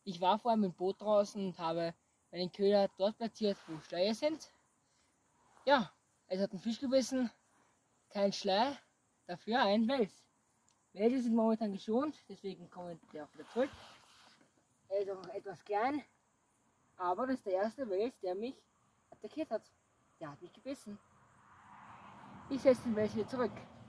Ich war vor allem im Boot draußen und habe meinen Köder dort platziert, wo Schleie sind. Ja, es hat einen Fisch gebissen, kein Schlei, dafür ein Wels. Welse sind momentan geschont, deswegen kommen die auch wieder zurück. Er ist auch noch etwas klein, aber das ist der erste Wels, der mich attackiert hat. Der hat mich gebissen. Ich setze den Wels wieder zurück.